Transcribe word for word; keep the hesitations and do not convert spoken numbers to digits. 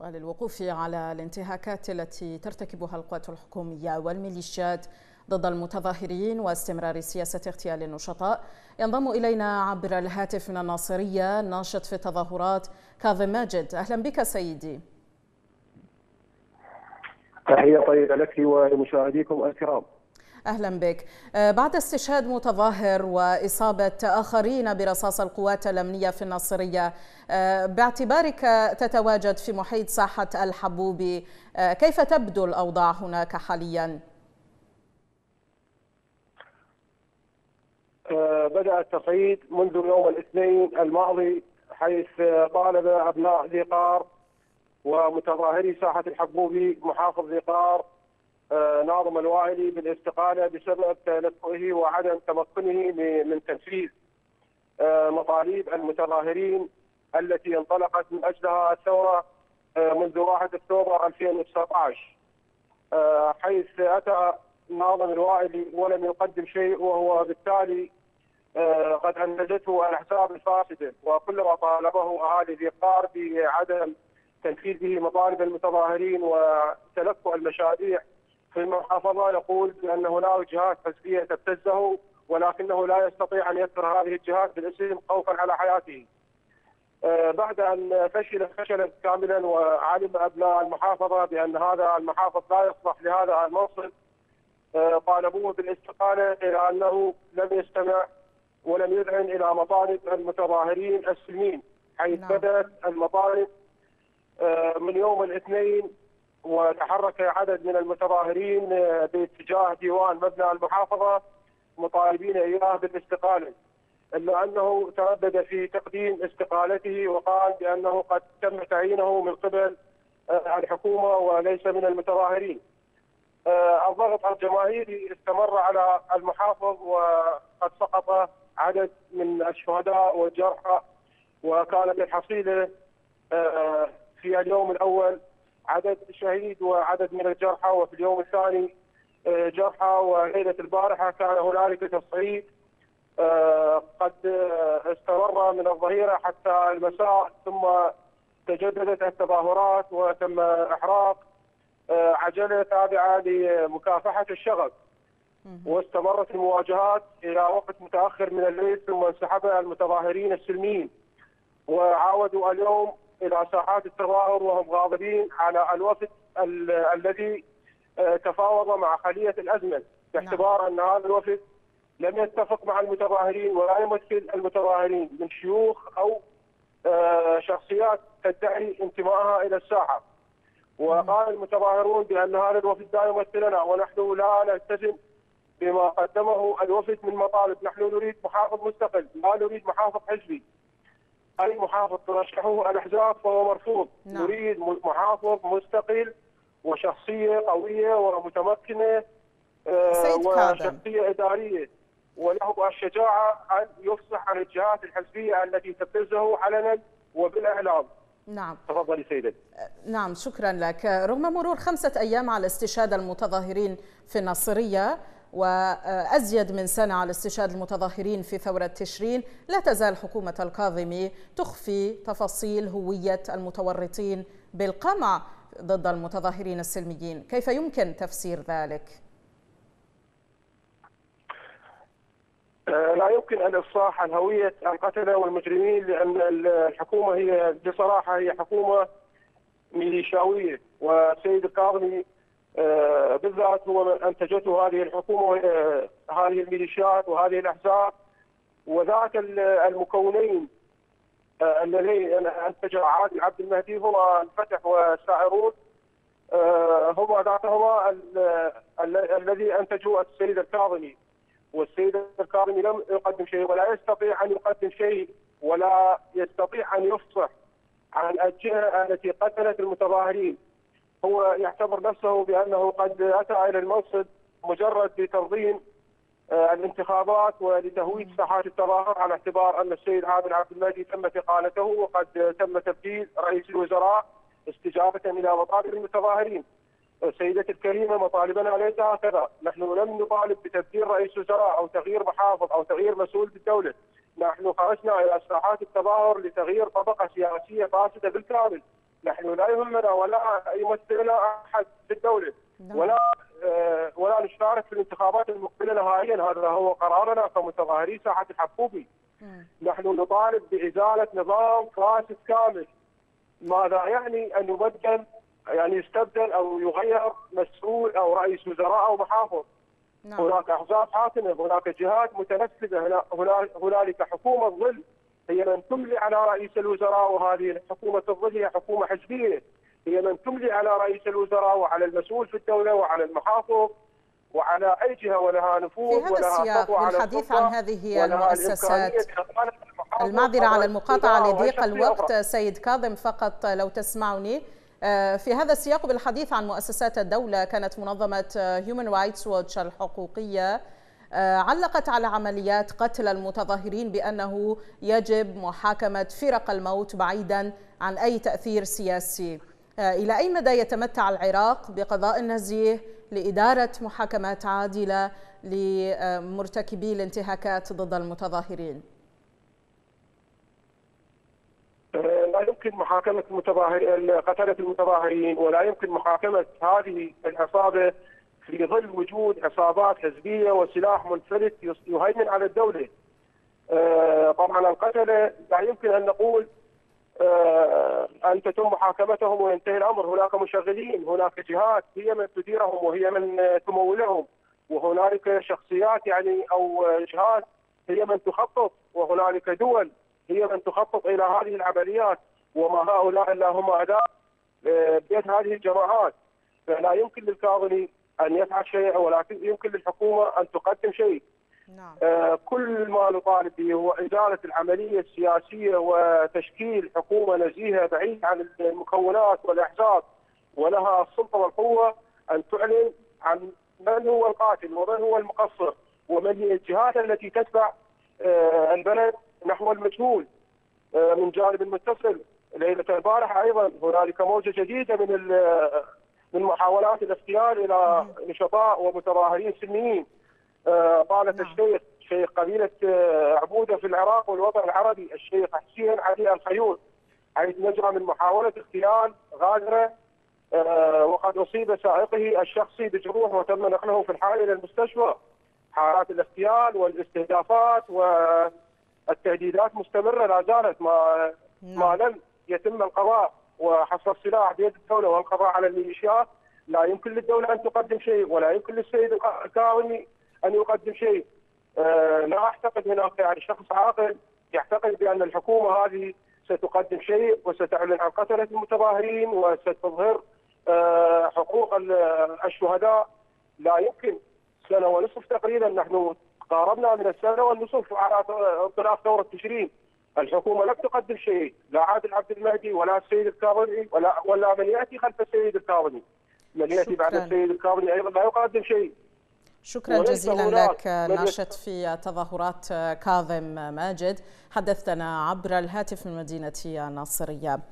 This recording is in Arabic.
وللوقوف على الانتهاكات التي ترتكبها القوات الحكومية والميليشيات ضد المتظاهرين واستمرار سياسة اغتيال النشطاء، ينضم إلينا عبر الهاتف من الناصرية الناشط في التظاهرات كاظم ماجد. أهلا بك سيدي. تحية طيبة لك ولمشاهديكم الكرام. أهلا بك. بعد استشهاد متظاهر وإصابة آخرين برصاص القوات الأمنية في الناصرية، باعتبارك تتواجد في محيط ساحة الحبوبي، كيف تبدو الأوضاع هناك حاليا؟ بدأ التصعيد منذ يوم الاثنين الماضي، حيث طالب أبناء ذي قار ومتظاهري ساحة الحبوبي محافظ ذي قار ناظم الوائلي بالاستقالة بسبب تلفؤه وعدم تمكنه من تنفيذ مطالب المتظاهرين التي انطلقت من أجلها الثورة منذ واحد أكتوبر ألفين وتسعة عشر، حيث أتى ناظم الوائلي ولم يقدم شيء، وهو بالتالي قد أنجزته الأحزاب الفاسدة، وكلما طالبه أهالي ذي قار بعدم تنفيذه مطالب المتظاهرين وتلفؤ المشاريع في المحافظة يقول بأن هناك جهات حزبية تبتزه، ولكنه لا يستطيع أن يذكر هذه الجهات بالاسم خوفا على حياته. بعد أن فشل فشلا كاملا وعلم أبناء المحافظة بأن هذا المحافظ لا يصلح لهذا المنصب، طالبوه بالاستقالة، إلى أنه لم يستمع ولم يذعن إلى مطالب المتظاهرين السلميين، حيث نعم. بدأت المطالب من يوم الاثنين، وتحرك عدد من المتظاهرين باتجاه ديوان مبنى المحافظة مطالبين إياه بالاستقالة، إلا أنه تردد في تقديم استقالته وقال بأنه قد تم تعيينه من قبل الحكومة وليس من المتظاهرين. الضغط الجماهيري استمر على المحافظ، وقد سقط عدد من الشهداء والجرحى، وكانت الحصيلة في اليوم الأول عدد شهيد وعدد من الجرحى، وفي اليوم الثاني جرحى، وليلة البارحة كان هنالك تصعيد قد استمر من الظهيرة حتى المساء، ثم تجددت التظاهرات وتم إحراق عجلة تابعة لمكافحة الشغب، واستمرت المواجهات إلى وقت متأخر من الليل، ثم انسحب المتظاهرين السلميين وعاودوا اليوم إلى ساحات التظاهر وهم غاضبين على الوفد ال الذي تفاوض مع خلية الأزمة، باعتبار أن هذا الوفد لم يتفق مع المتظاهرين ولا يمثل المتظاهرين من شيوخ أو شخصيات تدعي انتمائها إلى الساحة. وقال المتظاهرون بأن هذا الوفد لا يمثلنا، ونحن لا نلتزم بما قدمه الوفد من مطالب. نحن نريد محافظ مستقل، لا نريد محافظ حزبي. أي محافظ ترشحه الأحزاب فهو مرفوض. نعم. نريد محافظ مستقل وشخصية قوية ومتمكنة وشخصية إدارية، وله الشجاعة أن يفصح عن الجهات الحزبية التي تبتزه علنا وبالإعلام. نعم. تفضلي سيدتي. نعم، شكرا لك. رغم مرور خمسة أيام على استشهاد المتظاهرين في الناصرية وأزيد من سنة على استشهاد المتظاهرين في ثورة تشرين، لا تزال حكومة الكاظمي تخفي تفاصيل هوية المتورطين بالقمع ضد المتظاهرين السلميين. كيف يمكن تفسير ذلك؟ لا يمكن الإفصاح عن هوية القتلة والمجرمين، لأن الحكومة هي بصراحة هي حكومة ميليشياوية، والسيد الكاظمي بالذات هو من أنتجته هذه الحكومة، هذه الميليشيات وهذه الأحزاب، وذاك المكونين الذين أنتجها عادل عبد المهدي هو الفتح والسائرون، هما ذاتهما الذي أنتجوا السيد الكاظمي. والسيد الكاظمي لم يقدم شيء ولا يستطيع أن يقدم شيء، ولا يستطيع أن يفصح عن الجهة التي قتلت المتظاهرين. هو يعتبر نفسه بأنه قد أتى إلى المنصب مجرد لتنظيم الانتخابات ولتهويد ساحات التظاهر، على اعتبار أن السيد عادل عبد المهدي تم اقالته وقد تم تبديل رئيس الوزراء استجابة إلى مطالب المتظاهرين. سيدتي الكريمة، مطالبنا ليس هكذا، نحن لم نطالب بتبديل رئيس وزراء أو تغيير محافظ أو تغيير مسؤول بالدولة، نحن خرجنا إلى ساحات التظاهر لتغيير طبقة سياسية فاسدة بالكامل، نحن لا يهمنا ولا يمثلنا احد في الدوله ولا آه ولا نشارك في الانتخابات المقبله نهائيا. هذا هو قرارنا كمتظاهري ساحه الحبوبي. نحن نطالب بازاله نظام فاسد كامل. ماذا يعني ان يبدل يعني يستبدل او يغير مسؤول او رئيس وزراء او محافظ؟ نعم. هناك احزاب حاكمه، هناك جهات متنفذه، هنالك حكومه ظل هي من تملي على رئيس الوزراء، وهذه حكومه الظل هي حكومه حزبيه، هي من تملي على رئيس الوزراء وعلى المسؤول في الدوله وعلى المحافظ وعلى اي جهه ولها نفوذ ولها سطوه. في هذا السياق بالحديث عن هذه المؤسسات، المعذره على المقاطعه لضيق الوقت سيد كاظم، فقط لو تسمعني. في هذا السياق بالحديث عن مؤسسات الدولة، كانت منظمة هيومن رايتس ووتش الحقوقية علقت على عمليات قتل المتظاهرين بأنه يجب محاكمة فرق الموت بعيدا عن أي تأثير سياسي. إلى أي مدى يتمتع العراق بقضاء نزيه لإدارة محاكمات عادلة لمرتكبي الانتهاكات ضد المتظاهرين؟ لا يمكن محاكمة المتظاهرين قتلة المتظاهرين، ولا يمكن محاكمة هذه العصابة في ظل وجود عصابات حزبية وسلاح منفلت يهيمن على الدولة. طبعا القتلة لا يمكن أن نقول أن تتم محاكمتهم وينتهي الأمر. هناك مشغلين، هناك جهات هي من تديرهم وهي من تمولهم، وهنالك شخصيات يعني أو جهات هي من تخطط، وهنالك دول هي من تخطط الى هذه العمليات، وما هؤلاء الا هم اداء بيد هذه الجماعات. فلا يمكن للكاظمي ان يفعل شيء، ولكن يمكن للحكومه ان تقدم شيء. نعم. آه كل ما نطالب به هو ازاله العمليه السياسيه وتشكيل حكومه نزيهه بعيد عن المكونات والاحزاب، ولها السلطه والقوه ان تعلن عن من هو القاتل ومن هو المقصر ومن هي الجهات التي تتبع آه البلد نحو المجهول. من جانب المتصل ليله البارحه ايضا هنالك موجه جديده من من محاولات الاغتيال الى نشطاء ومتظاهرين سنيين. طالت الشيخ شيخ قبيله عبوده في العراق والوطن العربي الشيخ حسين علي الخيول، حيث نجا من محاوله اغتيال غادره، وقد اصيب سائقه الشخصي بجروح وتم نقله في الحال الى المستشفى. حالات الاغتيال والاستهدافات والتهديدات مستمره لا زالت، ما ما لم يتم القضاء وحصر السلاح بيد الدوله والقضاء على الميليشيات. لا يمكن للدوله ان تقدم شيء، ولا يمكن للسيد الكاظمي ان يقدم شيء. أه لا اعتقد هناك يعني شخص عاقل يعتقد بان الحكومه هذه ستقدم شيء وستعلن عن قتله المتظاهرين وستظهر أه حقوق الشهداء. لا يمكن. سنه ونصف تقريبا نحن قاربنا من السنه والنصف على انطلاق ثوره تشرين، الحكومه لم تقدم شيء، لا عادل عبد المهدي ولا السيد الكاظمي ولا ولا من ياتي خلف السيد الكاظمي. من ياتي بعد السيد الكاظمي ايضا لا يقدم شيء. شكرا جزيلا لك ناشط في تظاهرات كاظم ماجد، حدثتنا عبر الهاتف من مدينه الناصريه.